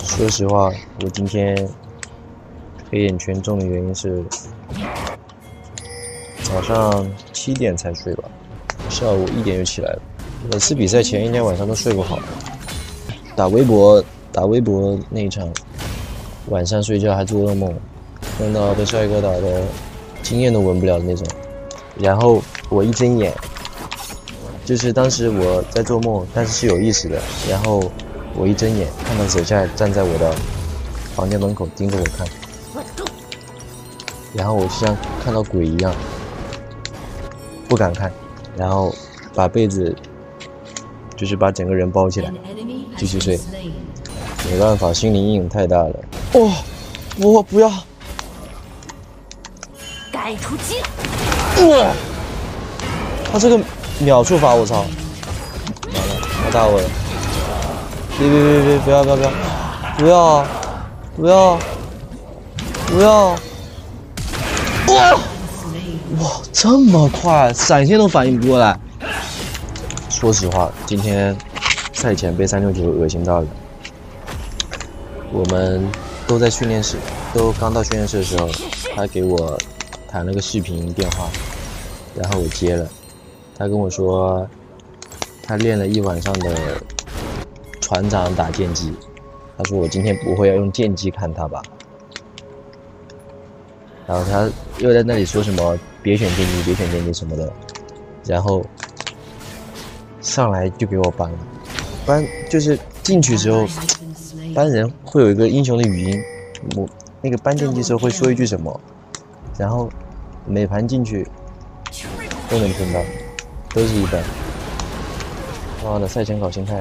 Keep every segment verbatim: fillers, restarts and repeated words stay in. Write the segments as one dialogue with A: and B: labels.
A: 说实话，我今天黑眼圈重的原因是早上七点才睡吧，下午一点就起来了。每次比赛前一天晚上都睡不好，打微博打微博那一场，晚上睡觉还做噩梦，梦到被帅哥打的经验都闻不了的那种。然后我一睁眼，就是当时我在做梦，但是是有意识的。然后我一睁眼，看到手下站在我的房间门口盯着我看，然后我就像看到鬼一样，不敢看，然后把被子就是把整个人包起来，继续睡。没办法，心理阴影太大了。哦，我不要！
B: 该出击！
A: 哇！他这个秒触法，我操！完了，他打我了！别别别别！不要不要不要！不要！不要！不要！哇！哇，这么快，闪现都反应不过来。说实话，今天赛前被三六九恶心到了。我们都在训练室，都刚到训练室的时候，他给我谈了个视频电话，然后我接了。他跟我说，他练了一晚上的船长打剑姬。他说我今天不会要用剑姬看他吧？然后他又在那里说什么别选剑姬，别选剑姬什么的，然后上来就给我搬了。搬就是进去之后，搬人会有一个英雄的语音，我那个搬剑姬时候会说一句什么，然后每盘进去都能听到，都是一般。妈的，赛前搞心态，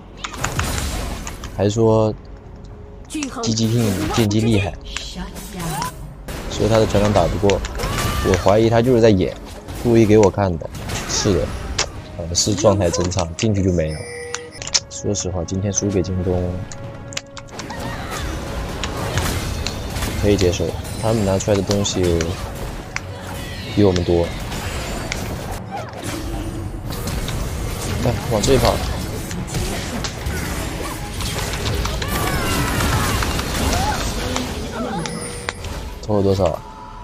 A: 还说 G G King 剑姬厉害，说他的船长打不过，我怀疑他就是在演，故意给我看的。是的，呃，是状态真差，进去就没了。说实话，今天输给京东可以接受，他们拿出来的东西比我们多。看，往这一跑，投了多少啊？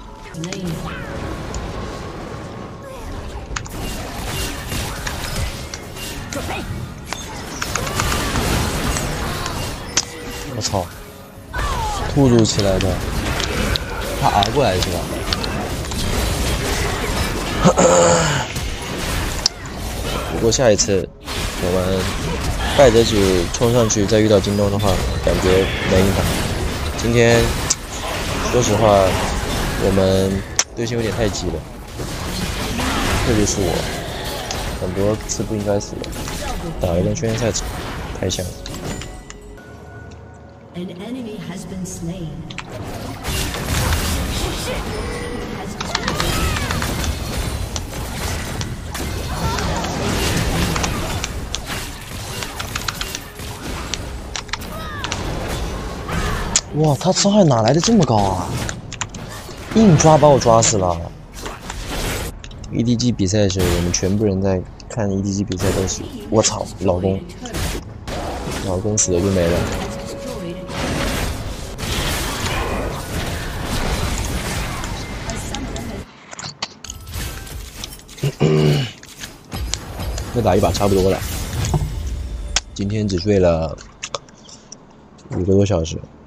A: 我操！突如其来的，他熬过来是吧？不过下一次我们败者组冲上去再遇到京东的话，感觉没影响。今天说实话，我们队形有点太急了，特别是我，很多次不应该死的，打得跟训练赛太像了。An enemy has been slain. 哇，他伤害哪来的这么高啊？硬抓把我抓死了。E D G 比赛的时候，我们全部人在看 E D G 比赛都是，我操，老公，老公死了就没了。再打一把差不多了。今天只睡了五个多小时。